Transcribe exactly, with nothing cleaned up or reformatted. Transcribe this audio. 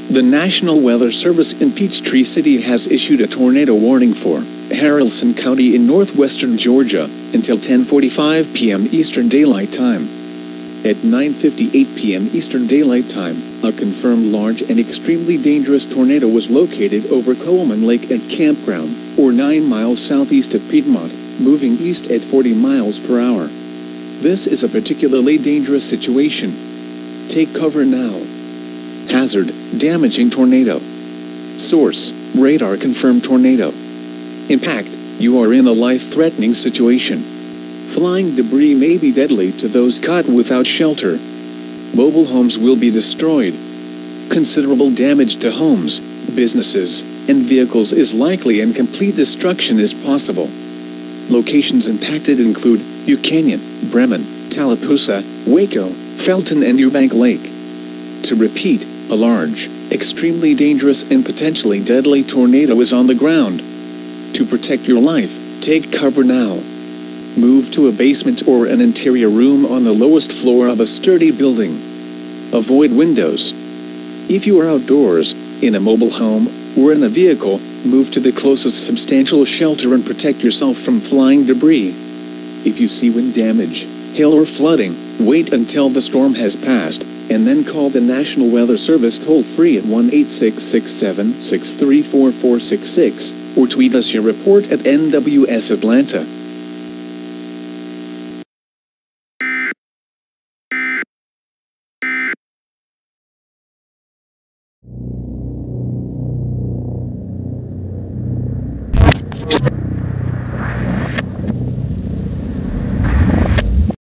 The National Weather Service in Peachtree City has issued a tornado warning for Haralson County in northwestern Georgia until ten forty-five p m Eastern Daylight Time. At nine fifty-eight p m Eastern Daylight Time, a confirmed large and extremely dangerous tornado was located over Coleman Lake at Campground, or nine miles southeast of Piedmont, moving east at forty miles per hour. This is a particularly dangerous situation. Take cover now. Hazard: damaging tornado. Source: radar confirmed tornado. Impact: you are in a life-threatening situation. Flying debris may be deadly to those caught without shelter. Mobile homes will be destroyed. Considerable damage to homes, businesses, and vehicles is likely, and complete destruction is possible. Locations impacted include Buchanan, Bremen, Tallapoosa, Waco, Felton, and Eubank Lake. To repeat, a large, extremely dangerous and potentially deadly tornado is on the ground. To protect your life, take cover now. Move to a basement or an interior room on the lowest floor of a sturdy building. Avoid windows. If you are outdoors, in a mobile home, or in a vehicle, move to the closest substantial shelter and protect yourself from flying debris. If you see wind damage, hail, or flooding, wait until the storm has passed, and then call the National Weather Service toll-free at one eight six six seven six three four four six six, or tweet us your report at N W S Atlanta. You